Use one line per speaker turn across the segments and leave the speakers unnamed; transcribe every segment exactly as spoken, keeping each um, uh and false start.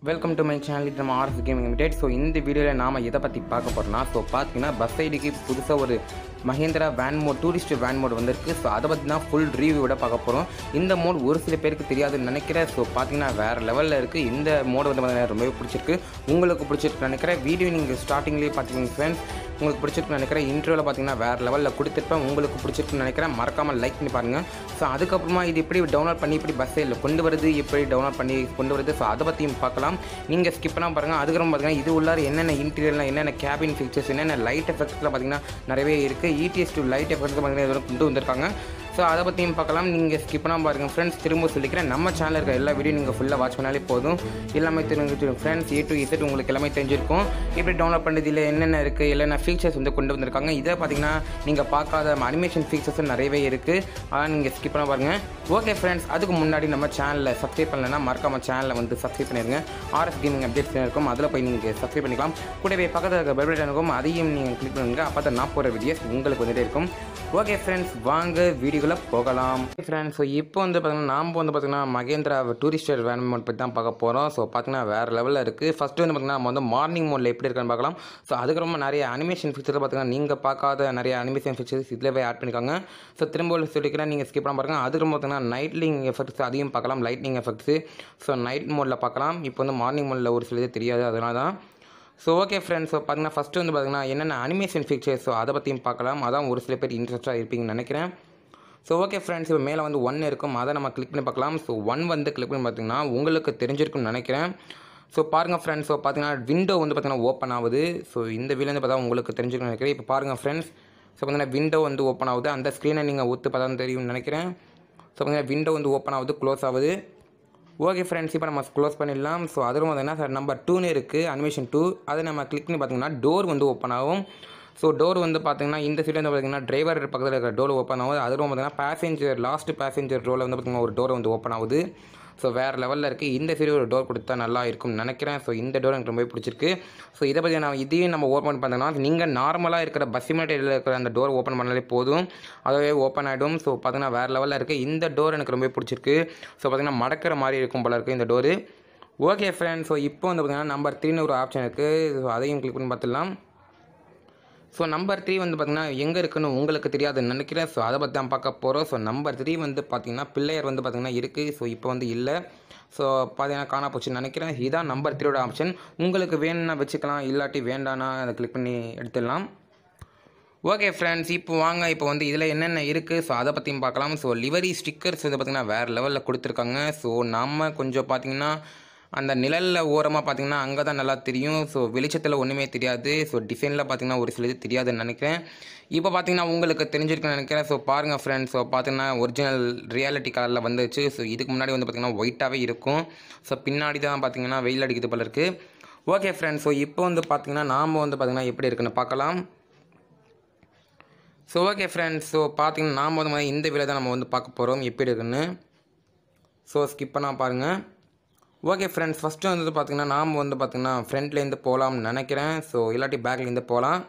Welcome to my channel. இது நம்ம RS gaming limited. So இந்த வீடியோவில் நாம் எதை பற்றி பார்க்க போகிறோம்னா, ஸோ பார்த்தீங்கன்னா பஸ் சைடுக்கு புதுசாக ஒரு Mahindra van mod, tourist van mod வந்திருக்கு. ஸோ அதை பற்றி தான் ஃபுல் ரிவ்யூவோட பார்க்க போகிறோம். இந்த மோட் ஒரு சில பேருக்கு தெரியாதுன்னு நினைக்கிறேன். ஸோ பார்த்தீங்கன்னா வேறு லெவலில் இருக்குது. இந்த மோட் வந்து பார்த்தீங்கன்னா ரொம்பவே பிடிச்சிருக்கு. உங்களுக்கு பிடிச்சிருக்கு நினைக்கிறேன். வீடியோ நீங்கள் ஸ்டார்டிங்லேயே பார்த்தீங்கன்னா ஃப்ரெண்ட்ஸ் உங்களுக்கு பிடிச்சிருக்குன்னு நினைக்கிறேன். இன்ட்ரோவில் பார்த்தீங்கன்னா வேறு லெவலில் கொடுத்துருப்பேன். உங்களுக்கு பிடிச்சிருக்குன்னு நினைக்கிறேன். மறக்காமல் லைக் பண்ணி பாருங்கள். ஸோ அதுக்கப்புறமா இது எப்படி டவுன்லோட் பண்ணி இப்படி பஸ் சைடில் கொண்டு வருது, எப்படி டவுன்லோட் பண்ணி கொண்டு வருது, ஸோ அதை பற்றியும் பார்க்கலாம். நீங்கள் ஸ்கிப் பண்ணால் பாருங்கள். அதுக்கப்புறம் பார்த்தீங்கன்னா இது உள்ளார என்னென்ன இன்டீரியர்லாம், என்னென்ன கேபின் ஃபீச்சர்ஸ், என்னென்ன லைட் எஃபெக்ட்ஸ்லாம் பார்த்தீங்கன்னா நிறையவே இருக்குது. இடிஎஸ் டூ லைட் எஃபெக்ட்ஸ் பார்த்தீங்கன்னா இதோட கொண்டு வந்திருக்காங்க. ஸோ அதை பற்றியும் பார்க்கலாம். நீங்கள் ஸ்கிப் பண்ணால் பாருங்கள் ஃப்ரெண்ட்ஸ். திரும்ப சொல்லிக்கிறேன், நம்ம சேனலில் இருக்க எல்லா வீடியோ நீங்கள் ஃபுல்லாக வாட்ச் பண்ணாலே போதும். எல்லாமே தெரிஞ்சிருக்கும் ஃப்ரெண்ட்ஸ். ஏ டு இசட் உங்களுக்கு எல்லாமே தெரிஞ்சிருக்கும். எப்படி டவுன்லோட் பண்ணுறது, இல்லை என்னென்ன இருக்குது, என்னென்ன ஃபீச்சர்ஸ் வந்து கொண்டு வந்திருக்காங்க. இதை பார்த்தீங்கன்னா நீங்கள் பார்க்காத அனிமேஷன் ஃபீச்சர்ஸும் நிறையவே இருக்குது. ஆனால் நீங்கள் ஸ்கிப் பண்ண பாருங்கள். ஓகே ஃப்ரெண்ட்ஸ், அதுக்கு முன்னாடி நம்ம சேனலில் சப்ஸ்கிரைப் பண்ணலைன்னா மறக்காம சேனலில் வந்து சப்ஸ்கிரைப் பண்ணிடுங்க. ஆர்எஸ் கேமிங் அப்டேட்ஸ் இருக்கும், அதில் போய் நீங்கள் சப்ஸ்கிரைப் பண்ணிக்கலாம். கூடவே பக்கத்தில் இருக்க பெல் பட்டன் இருக்கும், அதையும் நீங்கள் கிளிக் பண்ணுங்க. அப்போ தான் நான் போகிற வீடியோஸ் உங்களுக்கு வந்துட்டே இருக்கும். ஓகே ஃப்ரெண்ட்ஸ், வாங்க வீடியோக்குள்ளே போகலாம். ஃப்ரெண்ட்ஸ், ஸோ இப்போ வந்து பார்த்தீங்கன்னா நாம் வந்து பார்த்தீங்கன்னா மகேந்திரா டூரிஸ்டர் வேன் மோட் பற்றி தான் பார்க்க போகிறோம். ஸோ பார்த்தீங்கன்னா வேறு லெவலில் இருக்குது. ஃபஸ்ட்டு வந்து பார்த்தீங்கன்னா நம்ம வந்து மார்னிங் மோடில் எப்படி இருக்குன்னு பார்க்கலாம். ஸோ அதுக்கப்புறமா நிறைய அனிமேஷன் ஃபீச்சர்ஸ் பார்த்தீங்கன்னா நீங்கள் பார்க்காத நிறைய அனிமேஷன் ஃபீச்சர்ஸ் இதில் போய் ஆட் பண்ணியிருக்காங்க. ஸோ திரும்ப சொல்லிக்கிறேன், நீங்கள் ஸ்கிப் பண்ண பாருங்கள். அதுக்கப்புறம் பார்த்தீங்கன்னா நைட்லிங் எஃபெக்ட்ஸ் அதையும் பார்க்கலாம், லைட்னிங் எஃபெக்ட்ஸு. ஸோ நைட் மோடில் பார்க்கலாம். இப்போ வந்து மார்னிங் மோடில் ஒரு சிலது தெரியாது, அதனால தான். ஸோ ஓகே ஃப்ரெண்ட்ஸ், ஸோ பார்த்தீங்கன்னா ஃபஸ்ட்டு வந்து பார்த்தீங்கன்னா என்னென்ன அனிமேஷன் ஃபீச்சர்ஸ், ஸோ அதை பற்றியும் பார்க்கலாம். அதான் ஒரு சில பேர் இன்ட்ரெஸ்ட்டாக இருப்பீங்கன்னு நினைக்கிறேன். ஸோ ஓகே ஃப்ரெண்ட்ஸ், இப்போ மேலே வந்து ஒன் இருக்கும், அதை நம்ம கிளிக் பண்ணி பார்க்கலாம். ஸோ ஒன் வந்து கிளிக் பண்ணி பார்த்தீங்கன்னா உங்களுக்கு தெரிஞ்சிருக்குன்னு நினைக்கிறேன். ஸோ பாருங்கள் ஃப்ரெண்ட்ஸ், ஸோ பார்த்தீங்கன்னா விண்டோ வந்து பார்த்தீங்கன்னா ஓப்பன் ஆகுது. ஸோ இந்த வீலேருந்து பார்த்தா உங்களுக்கு தெரிஞ்சிருக்குன்னு நினைக்கிறேன். இப்போ பாருங்கள் ஃப்ரெண்ட்ஸ், ஸோ பார்த்தீங்கன்னா விண்டோ வந்து ஓப்பன் ஆகுது. அந்த ஸ்க்ரீனை நீங்கள் ஒத்து பார்த்தா தான் தெரியும்னு நினைக்கிறேன். ஸோ பார்த்தீங்கன்னா விண்டோ வந்து ஓப்பன் ஆகுது, க்ளோஸ் ஆகுது. ஓகே ஃப்ரெண்ட்ஸ், இப்போ நம்ம க்ளோஸ் பண்ணிடலாம். ஸோ அதில் பார்த்தீங்கன்னா சார் நம்பர் டூன்னு இருக்குது, அனிமேஷன் டூ. அதை நம்ம கிளிக் பண்ணி பார்த்தீங்கன்னா டோர் வந்து ஓப்பன் ஆகும். ஸோ டோர் வந்து பார்த்தீங்கன்னா இந்த சைடில் வந்து பார்த்தீங்கன்னா டிரைவர் பக்கத்தில் இருக்கிற டோர் ஓப்பன் ஆகுது. அதுவும் பார்த்தீங்கன்னா பேசஞ்சர் லாஸ்ட் பேசஞ்சர் ரோவில் வந்து பார்த்தீங்கன்னா ஒரு டோர் வந்து ஓப்பன் ஆகுது. ஸோ வேறு லெவலில் இருக்குது. இந்த சைடு ஒரு டோர் கொடுத்தா நல்லா இருக்கும்னு நினைக்கிறேன். ஸோ இந்த டோர் எனக்கு ரொம்ப பிடிச்சிருக்கு. ஸோ இதை பற்றி நான் இதையும் நம்ம ஓப்பன் பண்ணோம்னா நீங்கள் நார்மலாக இருக்கிற பஸ் சிமுலேட்டரில் இருக்கிற அந்த டோர் ஓப்பன் பண்ணாலே போதும், அதுவே ஓப்பன் ஆகிடும். ஸோ பார்த்தீங்கன்னா வேறு லெவலில் இருக்குது. இந்த டோர் எனக்கு ரொம்ப பிடிச்சிருக்கு. ஸோ பார்த்தீங்கன்னா மடக்கிற மாதிரி இருக்கும் போல இருக்குது இந்த டோரு. ஓகே ஃப்ரெண்ட்ஸ், ஸோ இப்போ வந்து பார்த்தீங்கன்னா நம்பர் த்ரீன்னு ஒரு ஆப்ஷன் இருக்குது. ஸோ அதையும் கிளிக் பண்ணி பார்த்துடலாம். ஸோ நம்பர் த்ரீ வந்து பார்த்திங்கன்னா எங்கே இருக்குன்னு உங்களுக்கு தெரியாதுன்னு நினைக்கிறேன். ஸோ அதை பற்றி தான் பார்க்க போகிறோம். ஸோ நம்பர் த்ரீ வந்து பார்த்திங்கன்னா பிள்ளையர் வந்து பார்த்திங்கன்னா இருக்குது. ஸோ இப்போ வந்து இல்லை. ஸோ பார்த்தீங்கன்னா காணா போச்சுன்னு நினைக்கிறேன். இதுதான் நம்பர் த்ரீயோட ஆப்ஷன். உங்களுக்கு வேணும்னா வச்சுக்கலாம், இல்லாட்டி வேண்டானா அதை கிளிக் பண்ணி எடுத்துடலாம். ஓகே ஃப்ரெண்ட்ஸ், இப்போ வாங்க இப்போ வந்து இதில் என்னென்ன இருக்குது, ஸோ அதை பற்றியும் பார்க்கலாம். ஸோ லிவரி ஸ்டிக்கர்ஸ் வந்து பார்த்திங்கன்னா வேறு லெவலில் கொடுத்துருக்காங்க. ஸோ நம்ம கொஞ்சம் பார்த்திங்கன்னா அந்த நிழலில் ஓரமாக பார்த்திங்கன்னா அங்கே தான் நல்லா தெரியும். ஸோ வெளிச்சத்தில் ஒன்றுமே தெரியாது. ஸோ டிசைனில் பார்த்திங்கன்னா ஒரு சிலது தெரியாதுன்னு நினைக்கிறேன். இப்போ பார்த்திங்கன்னா உங்களுக்கு தெரிஞ்சிருக்குன்னு நினைக்கிறேன். ஸோ பாருங்கள் ஃப்ரெண்ட்ஸ், ஸோ பார்த்திங்கன்னா ஒரிஜினல் ரியாலிட்டி கலரில் வந்துச்சு. ஸோ இதுக்கு முன்னாடி வந்து பார்த்திங்கன்னா ஒயிட்டாகவே இருக்கும். ஸோ பின்னாடி தான் பார்த்திங்கன்னா வெயில் அடிக்கிறது போல இருக்குது. ஓகே ஃப்ரெண்ட்ஸ், ஸோ இப்போ வந்து பார்த்திங்கன்னா நாம் வந்து பார்த்திங்கன்னா எப்படி இருக்குன்னு பார்க்கலாம். ஸோ ஓகே ஃப்ரெண்ட்ஸ், ஸோ பார்த்திங்கன்னா நாம் வந்து இந்த வீடியோ தான் நம்ம வந்து பார்க்க போகிறோம் எப்படி இருக்குன்னு. ஸோ ஸ்கிப் பண்ணால் பாருங்கள். ஓகே ஃப்ரெண்ட்ஸ், ஃபஸ்ட்டு வந்து பார்த்திங்கன்னா நாம் வந்து பார்த்திங்கன்னா ஃப்ரண்ட்லேருந்து போகலாம்னு நினைக்கிறேன். ஸோ இல்லாட்டி பேக்லேருந்து போகலாம்.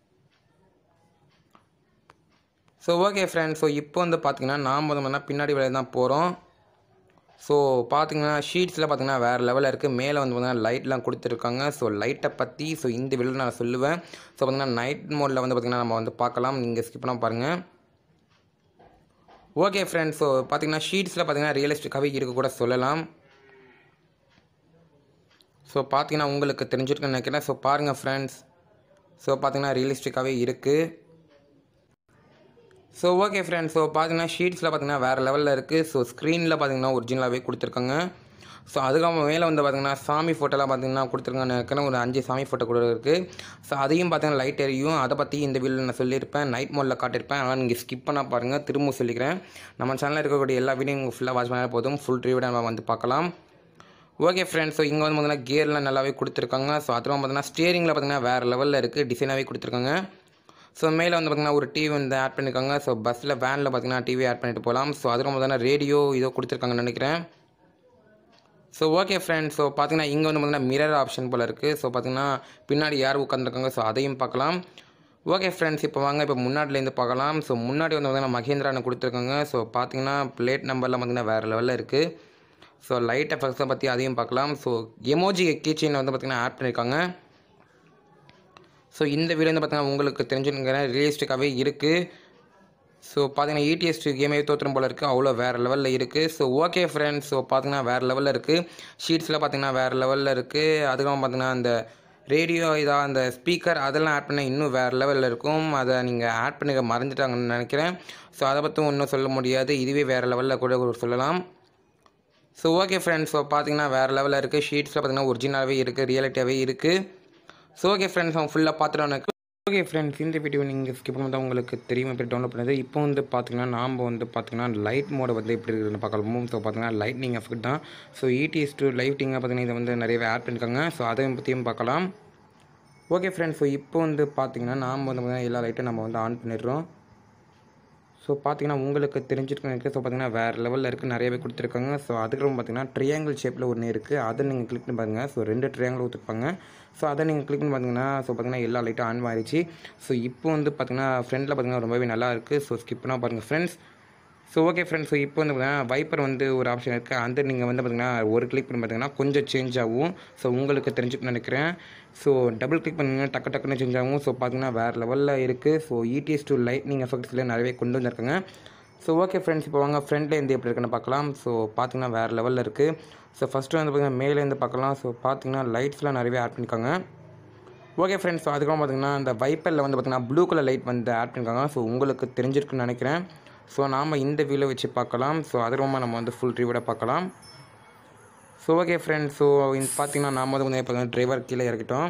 ஸோ ஓகே ஃப்ரெண்ட்ஸ், ஸோ இப்போ வந்து பார்த்திங்கன்னா நாம் வந்து பார்த்தீங்கன்னா பின்னாடி வேலை தான் போகிறோம். ஸோ பார்த்திங்கன்னா ஷீட்ஸில் பார்த்திங்கன்னா வேறு லெவலில் இருக்குது. மேலே வந்து பார்த்திங்கன்னா லைட்லாம் கொடுத்துருக்காங்க. ஸோ லைட்டை பற்றி ஸோ இந்த வீடியோவில் நான் சொல்லுவேன். ஸோ பார்த்திங்கன்னா நைட் மோடில் வந்து பார்த்திங்கன்னா நம்ம வந்து பார்க்கலாம். நீங்கள் ஸ்கிப் பண்ணால் பாருங்கள். ஓகே ஃப்ரெண்ட்ஸ், ஸோ பார்த்திங்கன்னா ஷீட்ஸில் பார்த்திங்கன்னா ரியலிஸ்டிக்காகவே இருக்க கூட சொல்லலாம். ஸோ பார்த்தீங்கன்னா உங்களுக்கு தெரிஞ்சிருக்குன்னு நினைக்கிறேன். ஸோ பாருங்கள் ஃப்ரெண்ட்ஸ், ஸோ பார்த்தீங்கன்னா ரியலிஸ்டிக்காகவே இருக்குது. ஸோ ஓகே ஃப்ரெண்ட்ஸ், ஸோ பார்த்தீங்கன்னா ஷீட்ஸில் பார்த்தீங்கன்னா வேறு லெவலில் இருக்குது. ஸோ ஸ்க்ரீனில் பார்த்தீங்கன்னா ஒரிஜினலாகவே கொடுத்துருக்காங்க. ஸோ அதுக்கப்புறம் மேலே வந்து பார்த்திங்கன்னா சாமி ஃபோட்டோலாம் பார்த்திங்கன்னா கொடுத்துருக்காங்கன்னு நினைக்கிறேன். ஒரு அஞ்சு சாமி ஃபோட்டோ கூட இருக்குது. ஸோ அதையும் பார்த்தீங்கன்னா லைட் எரியும். அதை பற்றி இந்த வீடியோவில் நான் சொல்லியிருப்பேன், நைட் மோடில் காட்டியிருப்பேன். ஆனால் நீங்கள் ஸ்கிப் பண்ணால் பாருங்கள். திரும்ப சொல்லிக்கிறேன், நம்ம சேனலில் இருக்கக்கூடிய எல்லா வீடியோ நீங்கள் ஃபுல்லாக வாட்ச் பண்ணால் போதும். ஃபுல் ரிவ்யூ நம்ம வந்து பார்க்கலாம். ஓகே ஃப்ரெண்ட்ஸ், ஸோ இங்கே வந்து பார்த்தீங்கன்னா கியர்லாம் நல்லாவே கொடுத்துருக்காங்க. ஸோ அதுவும் பார்த்தீங்கன்னா ஸ்டியரிங்கில் பார்த்தீங்கன்னா வேறு லெவலில் இருக்குது, டிசைனாகவே கொடுத்துருக்காங்க. ஸோ மேலே வந்து பார்த்திங்கன்னா ஒரு டிவி வந்து ஆட் பண்ணியிருக்காங்க. ஸோ பஸ்ஸில் வேனில் பார்த்திங்கன்னா டிவி ஆட் பண்ணிட்டு போகலாம். ஸோ அதுவும் பார்த்தீங்கன்னா ரேடியோ இதோ கொடுத்துருக்காங்கன்னு நினைக்கிறேன். ஸோ ஓகே ஃப்ரெண்ட்ஸ், ஸோ பார்த்திங்கன்னா இங்கே வந்து பார்த்திங்கன்னா மிரர் ஆப்ஷன் போல் இருக்குது. ஸோ பார்த்திங்கன்னா பின்னாடி யார் உட்காந்துருக்காங்க, ஸோ அதையும் பார்க்கலாம். ஓகே ஃப்ரெண்ட்ஸ், இப்போ வாங்க இப்போ முன்னாடிலேருந்து பார்க்கலாம். ஸோ முன்னாடி வந்து பார்த்திங்கன்னா மகேந்திரான்னு கொடுத்துருக்காங்க. ஸோ பார்த்திங்கன்னா பிளேட் நம்பர்லாம் பார்த்திங்கன்னா வேறு லெவலில் இருக்குது. ஸோ லைட் எஃபெக்ட்ஸை பற்றி அதையும் பார்க்கலாம். ஸோ எமோஜி கீச்செயின் வந்து பார்த்திங்கன்னா ஆட் பண்ணியிருக்காங்க. ஸோ இந்த வீடியோ வந்து பார்த்திங்கன்னா உங்களுக்கு தெரிஞ்சுங்கிற ரியலிஸ்டிக்காகவே இருக்குது. ஸோ பார்த்தீங்கன்னா இடிஎஸ் கேமே தோற்றம் போல் இருக்குது, அவ்வளோ வேறு லெவலில் இருக்குது. ஸோ ஓகே ஃப்ரெண்ட்ஸ், ஸோ பார்த்தீங்கன்னா வேறு லெவலில் இருக்குது. ஷீட்ஸில் பார்த்தீங்கன்னா வேறு லெவலில் இருக்குது. அதுக்கப்புறம் பார்த்தீங்கன்னா அந்த ரேடியோ இதாக அந்த ஸ்பீக்கர் அதெல்லாம் ஆட் பண்ணால் இன்னும் வேறு லெவலில் இருக்கும். அதை நீங்கள் ஆட் பண்ணிக்க மறந்துட்டாங்கன்னு நினைக்கிறேன். ஸோ அதை பற்றி ஒன்றும் சொல்ல முடியாது, இதுவே வேறு லெவலில் கூட சொல்லலாம். ஸோ ஓகே ஃப்ரெண்ட்ஸ், ஸோ பார்த்தீங்கன்னா வேறு லெவலில் இருக்குது. ஷீட்ஸில் பார்த்தீங்கன்னா ஒரிஜினலாகவே இருக்குது, ரியாலிட்டியாகவே இருக்குது. ஸோ ஓகே ஃப்ரெண்ட்ஸ், அவங்க ஃபுல்லாக பார்த்துட்டு ஓகே ஃப்ரெண்ட்ஸ், இந்த வீடியோ நீங்கள் ஸ்கிப் பண்ணால் உங்களுக்கு தெரியும் எப்படி டவுன்லோட் பண்ணுறது. இப்போ வந்து பார்த்தீங்கன்னா நாம் வந்து பார்த்தீங்கன்னா லைட் மோடை வந்து எப்படி இருக்குதுன்னு பார்க்கலாம். ஸோ பார்த்தீங்கன்னா லைட்னிங் எஃபெக்ட் தான். ஸோ இடிஎஸ் டூ லைட்டிங்காக பார்த்தீங்கன்னா இதை வந்து நிறையவே ஆட் பண்ணியிருக்காங்க. ஸோ அதை பற்றியும் பார்க்கலாம். ஓகே ஃப்ரெண்ட்ஸ், ஸோ இப்போ வந்து பார்த்தீங்கன்னா நாம் வந்து பார்த்தீங்கன்னா எல்லா லைட்டும் நம்ம வந்து ஆன் பண்ணிடுறோம். ஸோ பார்த்தீங்கன்னா உங்களுக்கு தெரிஞ்சிருக்குன்னு இருக்குது. ஸோ பார்த்தீங்கன்னா வேறு லெவலில் இருக்குது, நிறையவே கொடுத்துருக்காங்க. ஸோ அதுக்கப்புறம் பார்த்தீங்கன்னா ட்ரையாங்கிள் ஷேப்பில் ஒன்று இருக்குது, அதை நீங்கள் கிளிக் பண்ணி பாருங்கள். ஸோ ரெண்டு ட்ரையாங்கிள் கொடுத்துருப்பாங்க. ஸோ அதை நீங்கள் கிளிக் பண்ணி பார்த்தீங்கன்னா ஸோ பார்த்தீங்கன்னா எல்லா லைட்டும் ஆன் ஆகிடுச்சு. ஸோ இப்போ வந்து பார்த்தீங்கன்னா ஃப்ரண்டில் பார்த்தீங்கன்னா ரொம்பவே நல்லா இருக்குது. ஸோ ஸ்கிப் பண்ணால் பாருங்கள் friends. So okay friends, so இப்போ வந்து பார்த்தீங்கன்னா வைப்பர் வந்து ஒரு ஆப்ஷன் இருக்குது, அந்த நீங்கள் வந்து பார்த்தீங்கன்னா ஒரு கிளிக் பண்ணி பார்த்தீங்கன்னா கொஞ்சம் சேஞ்ச் ஆகும். ஸோ உங்களுக்கு தெரிஞ்சுக்கணும்னு நினைக்கிறேன். ஸோ டபுள் கிளிக் பண்ணிங்கன்னா டக்கு டக்குன்னு சேஞ்ச் ஆகும். ஸோ பார்த்தீங்கன்னா வேறு லெவலில் இருக்குது. ஸோ இடிஎஸ் டூ லைட்னிங் எஃபெக்ட்ஸில் நிறையவே கொண்டு வந்திருக்காங்க. ஸோ ஓகே ஃப்ரெண்ட்ஸ், இப்போ வாங்க ஃப்ரண்ட்லேருந்து எப்படி இருக்குன்னு பார்க்கலாம். ஸோ பார்த்தீங்கன்னா வேறு லெவலில் இருக்குது. ஸோ ஃபஸ்ட்டு வந்து பார்த்தீங்கன்னா மேலேருந்து பார்க்கலாம். ஸோ பார்த்தீங்கன்னா லைட்ஸ்லாம் நிறையவே ஆட் பண்ணியிருக்காங்க. ஓகே ஃப்ரெண்ட்ஸ், ஸோ அதுக்கப்புறம் பார்த்தீங்கன்னா இந்த வைப்பரில் வந்து பார்த்தீங்கன்னா ப்ளூ கலர் லைட் வந்து ஆட் பண்ணியிருக்காங்க. ஸோ உங்களுக்கு தெரிஞ்சிருக்குன்னு நினைக்கிறேன். ஸோ நாம் இந்த வியூவில் வச்சு பார்க்கலாம். ஸோ அதுக்கப்புறமா நம்ம வந்து ஃபுல் ரிவ்யூட பார்க்கலாம். ஸோ ஓகே ஃப்ரெண்ட்ஸ், ஸோ இந்த பார்த்தீங்கன்னா நாம் வந்து கொஞ்சம் இப்போ டிரைவர் கீழே இறக்கிட்டோம்.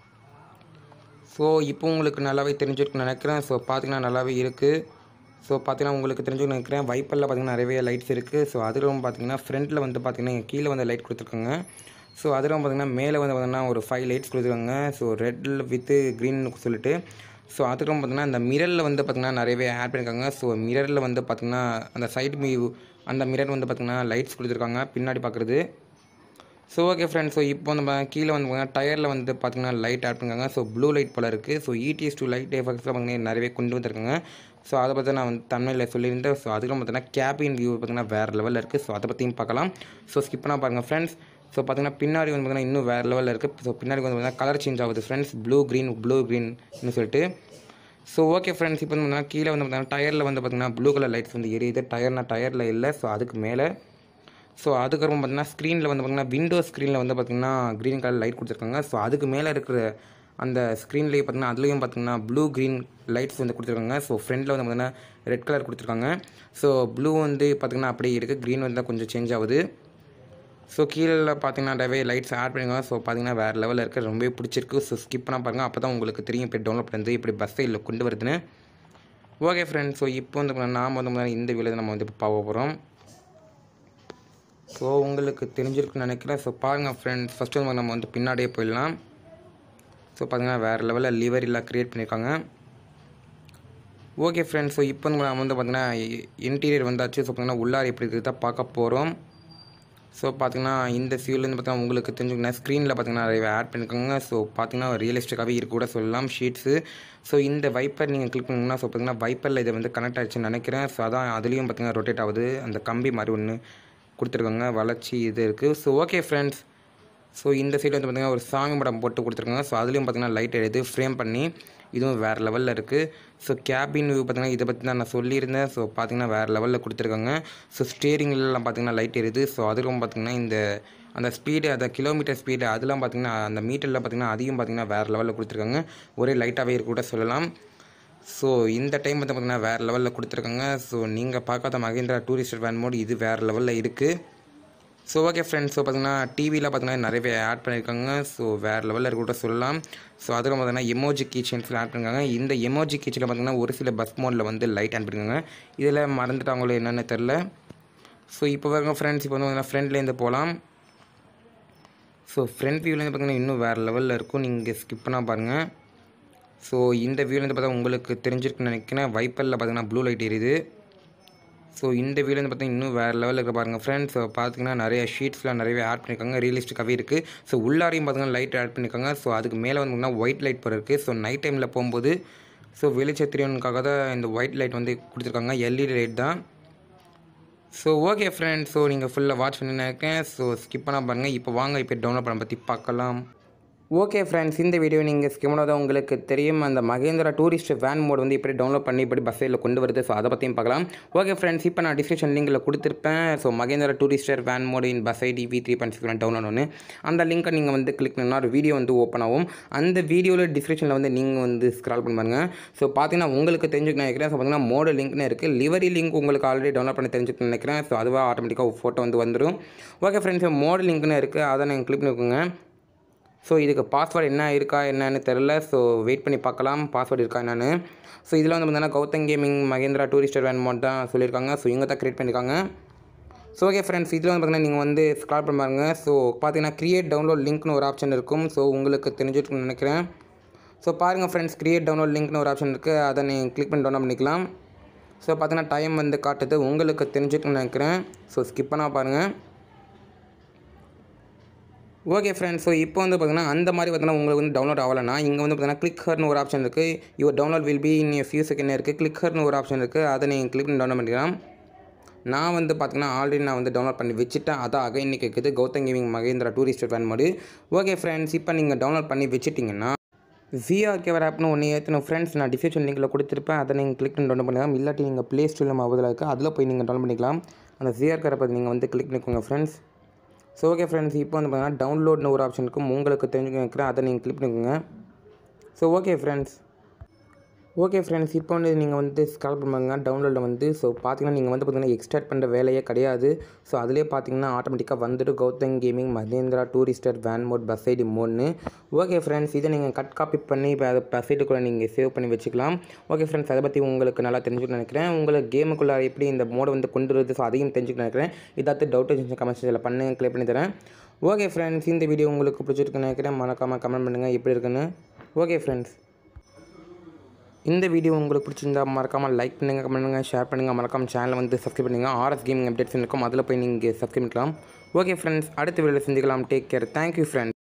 ஸோ இப்போ உங்களுக்கு நல்லாவே தெரிஞ்சிருக்குன்னு நினைக்கிறேன். ஸோ பார்த்தீங்கன்னா நல்லாவே இருக்குது. ஸோ பார்த்தீங்கன்னா உங்களுக்கு தெரிஞ்சுன்னு நினைக்கிறேன். வைப்பரில் பார்த்தீங்கன்னா நிறையவே லைட்ஸ் இருக்குது. ஸோ அதுக்கப்புறம் பார்த்தீங்கன்னா ஃப்ரண்ட்டில் வந்து பார்த்தீங்கன்னா கீழே வந்து லைட் கொடுத்துருக்காங்க. ஸோ அதுக்கப்புறம் பார்த்தீங்கன்னா மேலே வந்து பார்த்தீங்கன்னா ஒரு ஃபைவ் லைட்ஸ் கொடுத்துருக்காங்க. ஸோ ரெட்டில் வித்து க்ரீன் சொல்லிட்டு. ஸோ அதுக்கப்புறம் பார்த்தீங்கன்னா அந்த மிரரில் வந்து பார்த்தீங்கன்னா நிறையவே ஆட் பண்ணியிருக்காங்க. ஸோ மிரரில் வந்து பார்த்தீங்கன்னா அந்த சைடு வியூ அந்த மிரர் வந்து பார்த்தீங்கன்னா லைட்ஸ் கொடுத்துருக்காங்க பின்னாடி பார்க்குறது. ஸோ ஓகே ஃப்ரெண்ட்ஸ், ஸோ இப்போ வந்து கீழே வந்து பார்த்தீங்கன்னா டயரில் வந்து பார்த்தீங்கன்னா லைட் ஆட் பண்ணிருக்காங்க. ஸோ ப்ளூ லைட் போல் இருக்குது. ஸோ இடிஎஸ் டூ லைட் எஃபெக்ட்ஸில் பார்த்தீங்கன்னா நிறையவே கொண்டு வந்துருக்காங்க. ஸோ அதை பற்றி நான் வந்து தமிழில் சொல்லியிருந்தேன். ஸோ அதுக்கப்புறம் பார்த்தீங்கன்னா கேபின் வியூ பார்த்தீங்கன்னா வேறு லெவலில் இருக்குது. ஸோ அதை பற்றியும் பார்க்கலாம். ஸோ ஸ்கிப் பண்ணால் பாருங்கள் ஃப்ரெண்ட்ஸ். ஸோ பார்த்தீங்கன்னா பின்னாடி வந்து பார்த்தீங்கன்னா இன்னும் வேறு லெவலில் இருக்குது. ஸோ பின்னாடி வந்து பார்த்தீங்கன்னா கலர் சேஞ்ச் ஆகுது ஃப்ரெண்ட்ஸ், ப்ளூ க்ரீன் ப்ளூ க்ரீன்னு சொல்லிட்டு. ஸோ ஓகே ஃப்ரெண்ட்ஸ், இப்போ வந்து பார்த்தீங்கன்னா கீழே வந்து பார்த்தீங்கன்னா டயரில் வந்து பார்த்தீங்கன்னா ப்ளூ கலர் லைட்ஸ் வந்து எரியுது. டயர்னா டயரில் இல்லை, ஸோ அதுக்கு மேலே. ஸோ அதுக்கப்புறம் பார்த்தீங்கன்னா ஸ்க்ரீனில் வந்து பார்த்தீங்கன்னா விண்டோ ஸ்க்ரீனில் வந்து பார்த்தீங்கன்னா க்ரீன் கலர் லைட் கொடுத்துருக்காங்க. ஸோ அதுக்கு மேலே இருக்கிற அந்த ஸ்க்ரீன்லேயே பார்த்தீங்கன்னா அதுலேயும் பார்த்தீங்கன்னா ப்ளூ க்ரீன் லைட்ஸ் வந்து கொடுத்துருக்காங்க. ஸோ ஃப்ரண்டில் வந்து பார்த்தீங்கன்னா ரெட் கலர் கொடுத்துருக்காங்க. ஸோ ப்ளூ வந்து பார்த்தீங்கன்னா அப்படியே இருக்குது, க்ரீன் வந்து கொஞ்சம் சேஞ்ச் ஆகுது. ஸோ கீழே பார்த்தீங்கன்னா நிறைய லைட்ஸ் ஆட் பண்ணிருக்காங்க. ஸோ பார்த்தீங்கன்னா வேறு லெவலில் இருக்குது, ரொம்பவே பிடிச்சிருக்கு. ஸோ ஸ்கிப் பண்ணால் பாருங்கள், அப்போ தான் உங்களுக்கு தெரியும் இப்போ டவுன்லோட் பண்ணுறது இப்படி பஸ் சைடில் கொண்டு வருதுன்னு. ஓகே ஃப்ரெண்ட்ஸ், ஸோ இப்போ வந்து நாம் வந்து இந்த வீடியோ நம்ம வந்து இப்போ பார்க்க போகிறோம். ஸோ உங்களுக்கு தெரிஞ்சிருக்குன்னு நினைக்கிறேன். ஸோ பாருங்கள் ஃப்ரெண்ட்ஸ், ஃபஸ்ட்டு வந்து நம்ம வந்து பின்னாடியே போயிடலாம். ஸோ பார்த்தீங்கன்னா வேறு லெவலில் லிவர் எல்லாம் க்ரியேட் பண்ணியிருக்காங்க. ஓகே ஃப்ரெண்ட்ஸ், ஸோ இப்போ வந்து நம்ம வந்து பார்த்தீங்கன்னா இன்டீரியர் வந்தாச்சு. ஸோ பார்த்தீங்கன்னா உள்ளார எப்படி இருக்குது தான் பார்க்க போகிறோம். ஸோ பார்த்தீங்கன்னா இந்த ஃபியூலேருந்து பார்த்தீங்கன்னா உங்களுக்கு தெரிஞ்சுக்கணும் ஸ்க்ரீனில் பார்த்தீங்கன்னா நிறைய ஆட் பண்ணியிருக்காங்க. ஸோ பார்த்தீங்கன்னா ரியலிஸ்டிக்காகவே இருக்க கூட சொல்லலாம் ஷீட்ஸு. ஸோ இந்த வைப்பர் நீங்கள் கிளிக் பண்ணிங்கன்னா ஸோ பார்த்தீங்கன்னா வைப்பரில் இதை வந்து கனெக்ட் ஆகிடுச்சுன்னு நினைக்கிறேன். ஸோ அதான் அதுலேயும் பார்த்தீங்கன்னா ரொட்டேட் ஆகுது, அந்த கம்பி மாதிரி ஒன்று கொடுத்துருக்காங்க, வளர்ச்சி இது இருக்குது. ஸோ ஓகே ஃப்ரெண்ட்ஸ், ஸோ இந்த சைடு வந்து பார்த்திங்கன்னா ஒரு சாமி படம் போட்டு கொடுத்துருக்காங்க. ஸோ அதுலேயும் பார்த்திங்கன்னா லைட் எடுத்து ஃப்ரேம் பண்ணி இதுவும் வேறு லெவலில் இருக்குது. ஸோ கேபின் வியூ பார்த்திங்கன்னா இதை பற்றி தான் நான் சொல்லியிருந்தேன். ஸோ பார்த்திங்கன்னா வேறு லெவலில் கொடுத்துருக்காங்க. ஸோ ஸ்டேரிங்லாம் பார்த்திங்கன்னா லைட் எரியுது. ஸோ அதுவும் பார்த்திங்கன்னா இந்த அந்த ஸ்பீடு அந்த கிலோமீட்டர் ஸ்பீடு அதெல்லாம் பார்த்திங்கன்னா அந்த மீட்டரில் பார்த்திங்கன்னா அதையும் பார்த்திங்கன்னா வேறு லெவலில் கொடுத்துருக்காங்க. ஒரே லைட்டாகவே இருக்க கூட சொல்லலாம். ஸோ இந்த டைம் வந்து பார்த்திங்கன்னா வேறு லெவலில் கொடுத்துருக்காங்க. ஸோ நீங்கள் பார்க்காத மஹிந்திரா டூரிஸ்ட் வேன் மோட் இது வேறு லெவலில் இருக்குது. ஸோ ஓகே ஃப்ரெண்ட்ஸ், ஸோ பார்த்திங்கன்னா டிவியில் பார்த்திங்கன்னா நிறைய ஆட் பண்ணியிருக்காங்க. ஸோ வேறு லெவலில் இருக்க கூட சொல்லலாம். ஸோ அதுக்கு பார்த்திங்கன்னா எமோஜி கீச்செயின்ஸில் ஆட் பண்ணியிருக்காங்க. இந்த எமோஜி கீச்செயினில் பார்த்திங்கன்னா ஒரு சில பஸ் மோடில் வந்து லைட் ஆட் பண்ணியிருக்காங்க. இதில் மறந்துட்டாங்களோ என்னென்னு தெரில. ஸோ இப்போ பாருங்க ஃப்ரெண்ட்ஸ், இப்போ வந்து ஃப்ரெண்ட்லேருந்து போகலாம். ஸோ ஃப்ரண்ட் வியூலேருந்து பார்த்திங்கன்னா இன்னும் வேறு லெவலில் இருக்கும், நீங்கள் ஸ்கிப் பண்ணால் பாருங்கள். ஸோ இந்த வியூலேருந்து பார்த்தா உங்களுக்கு தெரிஞ்சிருக்குன்னு நினைக்கிறேன். வைப்பரில் பார்த்திங்கன்னா ப்ளூ லைட் எரியுது. ஸோ இந்த வீடியோவில் பார்த்தீங்கன்னா இன்னும் வேறு லெவலில் இருக்க பாருங்கள் ஃப்ரெண்ட்ஸ். ஸோ பார்த்தீங்கன்னா நிறைய ஷீட்ஸ்லாம் நிறைய ஆட் பண்ணியிருக்காங்க, ரியலிஸ்டிக்காகவே இருக்குது. ஸோ உள்ளாரையும் பார்த்தீங்கன்னா லைட் ஆட் பண்ணியிருக்காங்க. ஸோ அதுக்கு மேலே வந்து பார்த்தீங்கன்னா ஒயிட் லைட் போகிற இருக்குது. ஸோ நைட் டைமில் போகும்போது ஸோ வெளிச்சத்திரியனுக்காக தான் இந்த ஒயிட் லைட் வந்து கொடுத்துருக்காங்க, எல்இடி லைட் தான். ஸோ ஓகே ஃப்ரெண்ட்ஸ், ஸோ நீங்கள் ஃபுல்லாக வாட்ச் பண்ணி இருக்கேன். ஸோ ஸ்கிப் பண்ணால் பாருங்கள். இப்போ வாங்க இப்போ டவுன்லோட் பண்ண பற்றி பார்க்கலாம். ஓகே ஃப்ரெண்ட்ஸ், இந்த வீடியோ நீங்கள் ஸ்கிப் பண்ணாதான் உங்களுக்கு தெரியும் அந்த மகேந்திரா டூரிஸ்ட் வேன் மோட் வந்து இப்படி டவுன்லோட் பண்ணி இப்படி பஸ் சைடில் கொண்டு வருது. ஸோ அதை பற்றியும் பார்க்கலாம். ஓகே ஃப்ரெண்ட்ஸ், இப்போ நான் டிஸ்கிரிப்ஷன் லிங்கில் கொடுத்துருப்பேன். So Mahindra tourister van mod in bus ID V three point six download ஒன்று அந்த லிங்க்கை நீங்கள் வந்து கிளிக் பண்ணால் ஒரு வீடியோ வந்து ஓப்பன் ஆகும். அந்த வீடியோவில் டிஸ்கிரிப்ஷனில் வந்து நீங்கள் வந்து ஸ்க்ரால் பண்ணி பாருங்க. ஸோ பார்த்தீங்கன்னா உங்களுக்கு தெரிஞ்சுக்கணும் நினைக்கிறேன். ஸோ பார்த்தீங்கன்னா மோடு லிங்க்னு இருக்குது. லிவரி லிங்க் உங்களுக்கு ஆல்ரெடி டவுன்லோட் பண்ணி தெரிஞ்சுக்கணும்னு நினைக்கிறேன். ஸோ அதுவாக ஆட்டோமேட்டிக்காக ஃபோட்டோ வந்து வந்துடும். ஓகே ஃப்ரெண்ட்ஸ், மோடு லிங்க்னு இருக்குது. அதை நீங்கள் கிளிக் பண்ணிக்கோங்க. ஸோ இதுக்கு பாஸ்வேர்டு என்ன இருக்கா என்னன்னு தெரில. ஸோ வெயிட் பண்ணி பார்க்கலாம் பாஸ்வேர்டு இருக்கா என்னன்னு. ஸோ இதில் வந்து பார்த்தீங்கன்னா Gautam gaming Mahindra tourister van mod தான் சொல்லியிருக்காங்க. ஸோ இவங்க தான் க்ரியேட் பண்ணியிருக்காங்க. ஸோ ஓகே ஃப்ரெண்ட்ஸ், இதில் வந்து பார்த்தீங்கன்னா நீங்கள் வந்து ஸ்க்ரால் பண்ணி பாருங்க. ஸோ பார்த்தீங்கன்னா க்ரியேட் டவுன்லோட் லிங்க்னு ஒரு ஆப்ஷன் இருக்கும். ஸோ உங்களுக்கு தெரிஞ்சிருக்குன்னு நினைக்கிறேன். ஸோ பாருங்கள் ஃப்ரெண்ட்ஸ், க்ரியேட் டவுன்லோட் லிங்க்னு ஒரு ஆப்ஷன் இருக்குது. அதை நீங்கள் கிளிக் பண்ணி டவுன்லோட் பண்ணிக்கலாம். ஸோ பார்த்தீங்கன்னா டைம் வந்து காட்டுது. உங்களுக்கு தெரிஞ்சிருக்குன்னு நினைக்கிறேன். ஸோ ஸ்கிப் பண்ணால் பாருங்கள். ஓகே ஃப்ரெண்ட்ஸ், ஸோ இப்போ வந்து பார்த்தீங்கன்னா அந்த மாதிரி பார்த்தீங்கன்னா உங்களுக்கு வந்து டவுன்லோட் ஆகலைன்னா இங்கே வந்து பார்த்தீங்கன்னா கிளிக் ஹர்னு ஒரு ஆப்ஷன் இருக்குது. Your download will be in few second இருக்குது. கிளிக் ஹர்னு ஒரு ஆப்ஷன் இருக்குது. அதை நீங்கள் கிளிக் பண்ணி டவுன்லோட் பண்ணிக்கலாம். நான் வந்து பார்த்தீங்கன்னா ஆல்ரெடி நான் வந்து டவுன்லோட் பண்ணி வச்சுட்டேன். அதான் அகைன் கேட்குது Gautam gaming Mahindra tourist van mod. Okay friends, இப்போ நீங்கள் டவுன்லோட் பண்ணி வச்சுட்டிங்கன்னா விஆர் கேவர் ஆப்னு ஒன்று ஏற்றணும் ஃப்ரெண்ட்ஸ். நான் டிஸ்கிரிப்ஷன் லிங்கில் கொடுத்துருப்பேன். அதை நீங்கள் கிளிக் பண்ணி டவுன்லோட் பண்ணிக்கலாம். இல்லாட்டி நீங்கள் ப்ளே ஸ்டோரில் மொபைலில் இருக்குது. அதில் போய் நீங்கள் டவுன்லோட் பண்ணிக்கலாம். அந்த விஆர் கேரை பற்றி நீங்கள் வந்து கிளிக் பண்ணிக்கோங்க ஃப்ரெண்ட்ஸ். ஸோ ஓகே ஃப்ரெண்ட்ஸ், இப்போ வந்து பார்த்தீங்கன்னா டவுன்லோட்னு ஒரு ஆப்ஷன் இருக்கும். உங்களுக்கு தெரிஞ்சுக்க நினைக்கிறேன். அதை நீங்கள் கிளிக் பண்ணிக்கோங்க. So okay friends okay friends இப்போ வந்து நீங்கள் வந்து ஸ்க்ரால் பண்ணுவாங்க டவுன்லோடில் வந்து. ஸோ பார்த்தீங்கன்னா நீங்கள் வந்து பார்த்தீங்கன்னா எக்ஸ்ட்ராக்ட் பண்ணுற வேலையே கிடையாது. ஸோ அதிலே பார்த்தீங்கன்னா ஆட்டோமேட்டிக்காக வந்துட்டு Gautam gaming Mahindra tourister van mod bus ID மோட்னு. ஓகே ஃப்ரெண்ட்ஸ், இதை நீங்கள் கட் காப்பி பண்ணி இப்போ அதை பஸ் ஐடிக்குள்ளே நீங்கள் சேவ் பண்ணி வச்சுக்கலாம். ஓகே ஃப்ரெண்ட்ஸ், அதை பற்றி உங்களுக்கு நல்லா தெரிஞ்சுக்கணும்னு நினைக்கிறேன். உங்களுக்கு கேமுக்குள்ளே எப்படி இந்த மோடை வந்து கொண்டு வருது ஸோ அதையும் தெரிஞ்சுக்கணும்னு நினைக்கிறேன். இதாத்து டவுட் இருந்துச்சு கமெண்ட் செக்ஷனில் பண்ணுங்கள், கிளியர் பண்ணி தரேன். ஓகே ஃப்ரெண்ட்ஸ், இந்த வீடியோ உங்களுக்கு பிடிச்சிருக்குன்னு நினைக்கிறேன். மறக்காமல் கமெண்ட் பண்ணுங்கள் எப்படி இருக்குன்னு. ஓகே ஃப்ரெண்ட்ஸ், இந்த வீடியோ உங்களுக்கு பிடிச்சிருந்தா மறக்காமல் லைக் பண்ணுங்கள், கமெண்ட் பண்ணுங்கள், ஷேர் பண்ணுங்கள். மறக்காமல் சேனலை வந்து சப்ஸ்கிரைப் பண்ணுங்கள். ஆர்எஸ் கேமிங் அப்டேட்ஸ் இருக்கும். அதில் போய் நீங்கள் சப்ஸ்கிரைப் பண்ணிக்கலாம். ஓகே ஃப்ரெண்ட்ஸ், அடுத்த வீடியோவில் சந்திக்கலாம். Take care. Thank you friends.